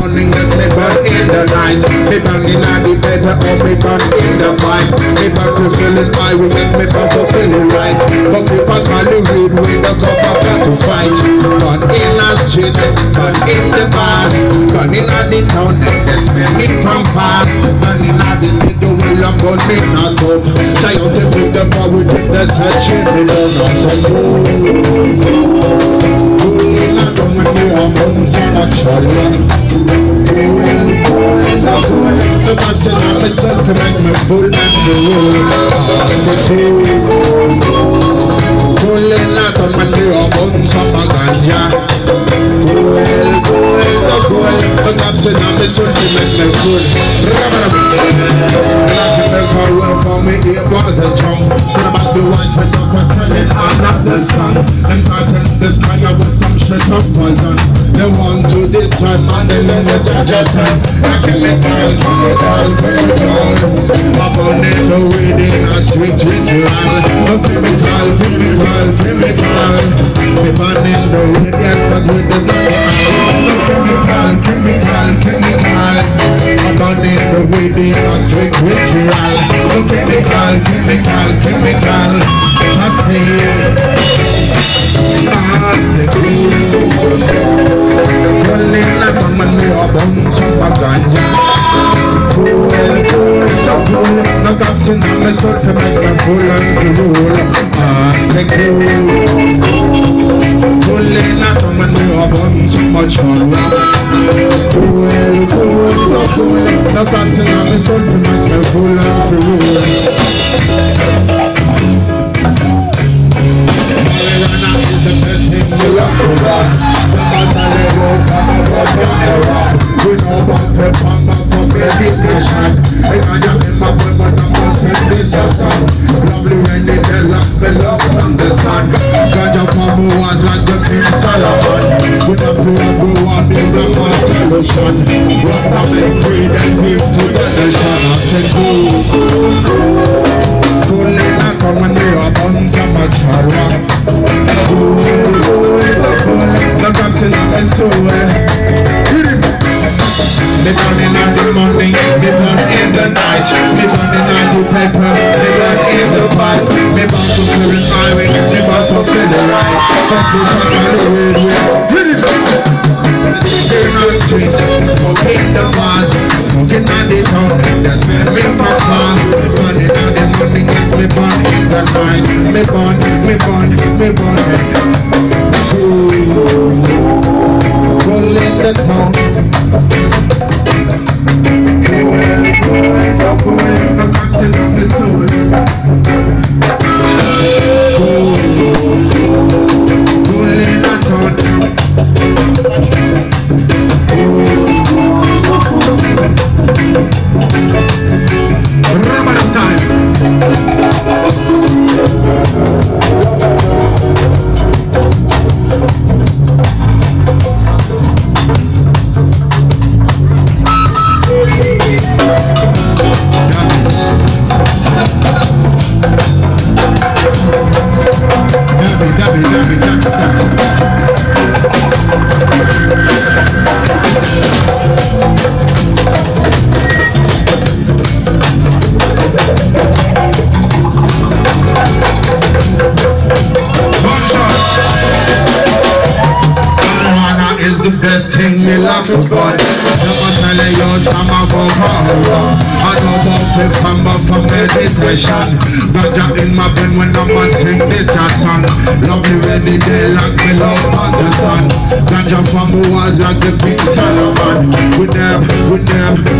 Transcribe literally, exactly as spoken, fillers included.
morning, yes, me burn in the night. Me burn in the better, or me burn in the fight. Me burn for feeling high, we yes, me burn for feeling right. Fuck if I call the weed with the cup, I got to fight. Burn in the street, burn in the bars, burn in the town, and yes, me me from far. Burn in the city, will I'm burn me not up. Try out the food, the forward, the searching, me don't know so good. When we are bones on a shoulder, we will boys are cool. The God said I'm myself to make me full and to rule. I said pulling out on when we are bones on a ganja. Well, boys are cool. The God said I'm myself to make me full. And I can make a roll for me, it was a jump. But about the wife and the questioning, I'm not the sun. And I can this guy with some shit up poison. They want to destroy man, they let the judges say I can make all, chemical, chemical. I'm on in the weed in a street ritual. A chemical, chemical, chemical. We burn in the weed, yes, cause we did not go out. A chemical, chemical, chemical. I'm on in the weed in a street ritual. A chemical, chemical, chemical. I say I say rolling like a man with a bounce of a ganja. Cool, cool, so cool. No gaps in my soul to make me full and full. I say cool, rolling like a man with a bounce of a ganja. Cool, cool, so cool. No gaps in my soul to make me full and full. The best thing you love to run. Because I live from a broken era. We know about the pamba for meditation. I am in my boy, but I'm not saying this your son. Lovely when they tell us below, understand. Ganja Pambu was like the King Solomon. We don't feel everyone is a more solution. Rasta make creed and give to the nation. I said cool, cool, cool. Cool in a come when we are born so much horror. Cool, cool, so cool. No gaps in my soul. Me burn in the morning, me burn in the night. Me burn in the paper, me burn in the pipe. Me burn to feel the highway, me burn to feel the right. Fuck you, fuck the weed, weed. In the streets, smoking the bars, smoking on the town. That's where me from far. Burn in the morning, yes, me burn in the night. Me burn, me burn, me burn. Roll in the town. So cool, the action of the soul. Cool, cool in the town. So cool. Rubber time. Thing me love to God. Never tell you some about horror. I know about the famba for meditation. Ganja in my brain when I'm on sing this a song. Lovely ready day like me love on the sun. Ganja famba was like the King Solomon. With them, with them,